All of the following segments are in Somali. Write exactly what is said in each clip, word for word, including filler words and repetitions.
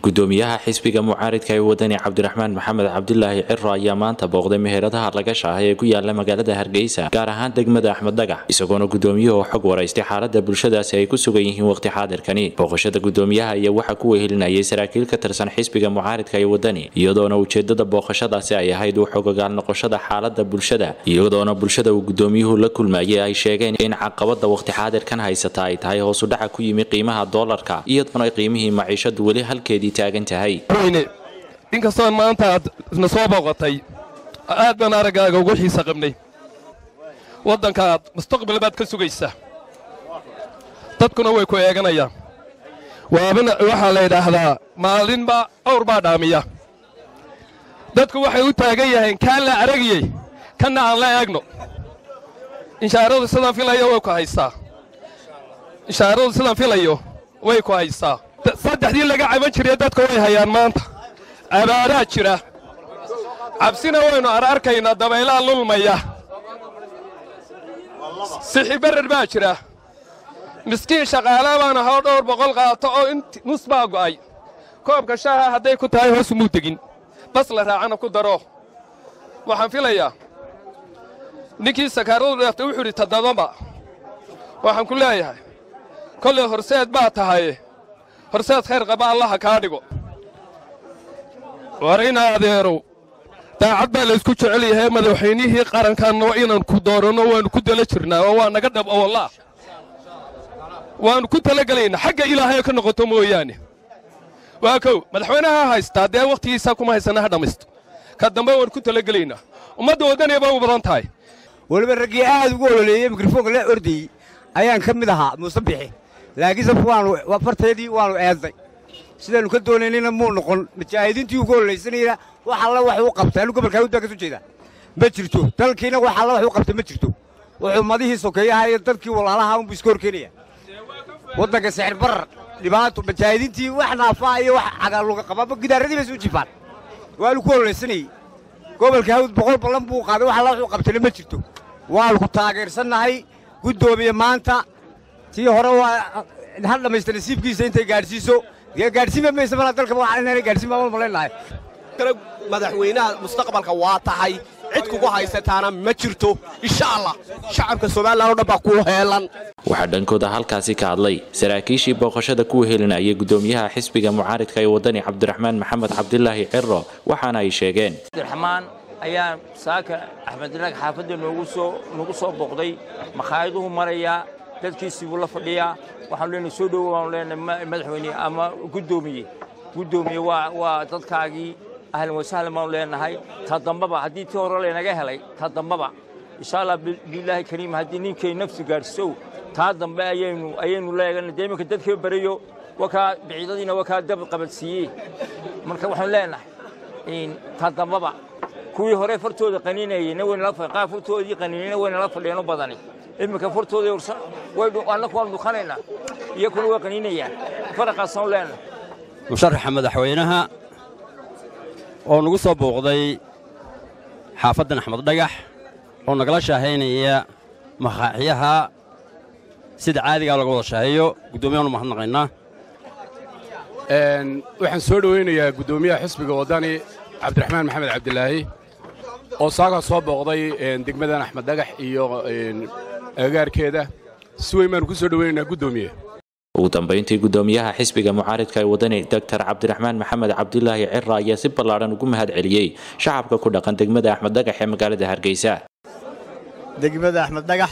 gudoomiyaha xisbiga mucaaridka ee wadani Cabdiraxmaan Maxamed Cabdilaahi Cirro ayaa maanta booqday meheradaha laga shaahay ee ku yaala magaalada Hargeysa gaar ahaan degmada Axmed Dagax isagoona gudoomiyuhu xog wareystay xaaladda bulshadaasi ay ku sugan yihiin waqti xaadirkani booqashada gudoomiyaha ayaa waxa ku wehelinayay saraakiil ka tirsan xisbiga mucaaridka ee wadani iyadoona ujeedada booqashadaasi ay ahayd u xogogaal noqoshada xaaladda bulshada iyadoona bulshada uu gudoomiyuhu la kulmayay ay sheegeen in caqabada waqti xaadirkan haysata ay tahay hoos u dhaca ku yimi qiimaha dollarka iyadoona qiimihii maciishadu wali halkeedii taagan tahay inkastoo maanta aad na soo booqatay aad baan aragaaga ugu xiisa qabnay waddanka aad mustaqbal baad ka sugaysaa dadkuna way ku eeganayaan waabana waxaa la yidhaahdaa maalinba awr baa dhaamiya dadku waxay u taagan yahayn kaan la aragiyey kanna aan la eegno inshaaradu sidaan filayo way ku haysaa inshaaradu sidaan filayo way ku haysaa saddexdii laga caban jiray dadka way hayaan maanta abaaraa jira cabsina waynu ararkaynaa dabaylaha lulmaya sixi barar baa jira miskiin shaqaala baana hoo dhowr boqol qaato oo nus baa go'ay koobka shaaha hadday ku tahay hoos umuu tegin bas la raacana ku daro waxaan filayaa ninkii sakaaradu dheeftay wuxuu idhi tadadaba waxaan ku leeyahay kollay horseed baa tahay horseed khayr qaba allaha kaa dhigo war ina adeerow daacad baa la isku jecel yahay madaxweynihii qarankanno inaan ku dooranno waannu ku dala jirnaa oo waa naga dhab oo wallaah waannu ku talagelaynaa xagga ilaahay ka noqoto mooyaane waa kow madaxweynaha haystaa dee wakhtigiisaa kuma haysana ha dhammaysto ka dambe waannu ku talagelaynaa ummadda waddanaya baa u badan tahay weliba raggii aad ugu ololeeyey mikrofoonka la ordayey ayaan ka mid ahaa muuse bixi laakiinse waanu farteedii waannu eedday sidaannu ka doonaynayna muu noqon mujaahidiintii ugu ololeysanayna wax alla wax uu qabtay anu gobolka hawdbaa ka soo jeedaa ma jirto dalkiina wax alla wax uu qabtay ma jirto wuxuu madihii sokeeyaha iyo dadkii walaalaha unbu iska horkeenaya waddanka sixir barar dhibaato mujaahidiintii wax naafaa iyo wax cagaaluga qabaaba gidaaradii bay soo jiifaan waanu ku ololeysanayey gobolka hawd boqol ballan buu qaaday wax alla wax uu qabtayna ma jirto waanu ku taageersannahay guddoomiye maanta tii hore waa hal dhammaysta nasiibkiisa intay gaadhsiiso gaadhsiima maysa malaa dalka waxaan inay gaadhsiima ma malaynahay kala madaxweynaha mustaqbalka waa tahay cid kugu haysataana ma jirto insha Allah shacabka Soomaaliland oo dhan baa ku heelan waxa dhankooda halkaasi ka hadlay saraakiishii booqashada ku helinayay gudoomiyaha xisbiga mucaaridka ee wadani Cabdiraxmaan Maxamed Cabdilaahi Cirro waxaana ay sheegeen Cabdiraxmaan ayaa saaka Axmed Diraag xaafadda noogu soo noogu soo booqday maqaayaduhu maraya dadkiisii wuu la fadhiyaa waxaan leenahay soo dhaw waan leenahay madaxweyne ama gudoomiye gudoomiye waa waa dadkaagii ahlan wa sahlan baan leenahay ta dambaba haddii tii hore leenaga helay ta dambaba insha Allah billahi kariim haddii ninkay nafsi gaarsiiso ta dambe ayaynu ayaynu leeyahay deemanka dadka bariyo wakaa biciidadiina wakaa dab qabadsiiyay marka waxaan leenahay in ta dambaba kuwii hore fartooda qaniinayeen wayna la faqaa fartoodii qaniinayeen wayna la fadhiyeen badani imika fartooda ursa way annagu waan duqanaynaa iyo kuwa waa qaniinayaan faraqasan leena musharaxa madaxweynaha oo nagu soo booqday xaafaddan Axmed Dagax oo nagala shaahaynaya maqaaxiyaha sida caadiga laga wada shaaheeyo gudoomiyahana mahadnaqaynaa een waxaan soo dhaweynayaa gudoomiyaha xisbiga wadani Cabdiraxmaan Maxamed Cabdilaahi oo saaga soo booqday degmadan Axmed Dagax iyo agaarkeeda si weyn baan ku soo dhaweynaynaa gudoomiye ugu dambeyntii gudoomiyaha xisbiga mucaaridka ee wadani Doctor Cabdiraxmaan Maxamed Cabdilaahi Cirro ayaa si ballaaran ugu mahad celiyay shacabka ku dhaqan degmada Axmed Dagax ee magaalada Hargeysa degmada Axmed Dagax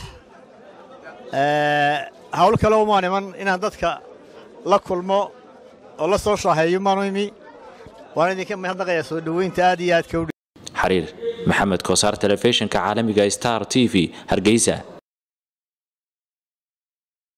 ee hawl kale oo maaniman inaan dadka la kulmo oo la soo shaaheeyo maanooyimi waan idinka mahadnaqayaa soo dhaweynta aad iyo aad ka u xariir maxamed koosar telefishinka caalamiga Star T V Hargeysa.